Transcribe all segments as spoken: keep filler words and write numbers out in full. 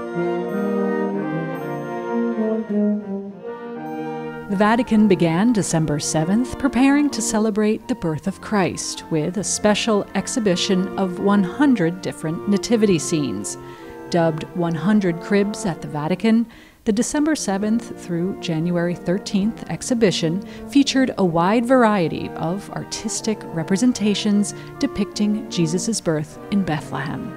The Vatican began December seventh preparing to celebrate the birth of Christ with a special exhibition of one hundred different nativity scenes. Dubbed one hundred Cribs at the Vatican, the December seventh through January thirteenth exhibition featured a wide variety of artistic representations depicting Jesus' birth in Bethlehem.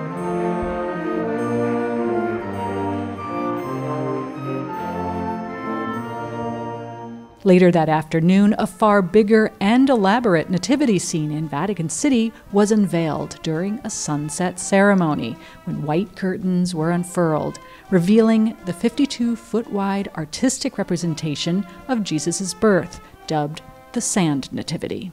Later that afternoon, a far bigger and elaborate nativity scene in Vatican City was unveiled during a sunset ceremony when white curtains were unfurled, revealing the fifty-two foot wide artistic representation of Jesus' birth, dubbed the Sand Nativity.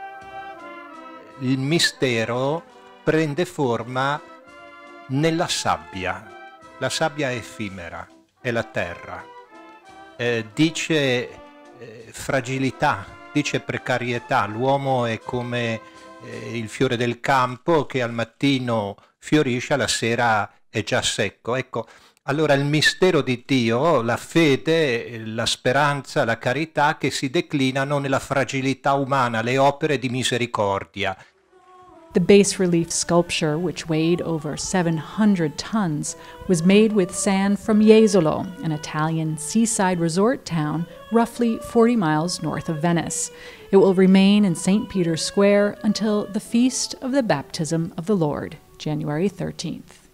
Il mistero prende forma nella sabbia. La sabbia è effimera, è la terra. Eh, dice fragilità, dice precarietà. L'uomo è come eh, il fiore del campo che al mattino fiorisce, alla sera è già secco. Ecco, allora il mistero di Dio, la fede, la speranza, la carità che si declinano nella fragilità umana, le opere di misericordia. The bas-relief sculpture, which weighed over seven hundred tons, was made with sand from Jesolo, an Italian seaside resort town roughly forty miles north of Venice. It will remain in Saint Peter's Square until the Feast of the Baptism of the Lord, January thirteenth.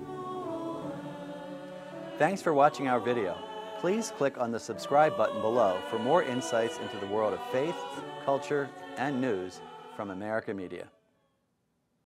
Thanks for watching our video. Please click on the subscribe button below for more insights into the world of faith, culture, and news from America Media.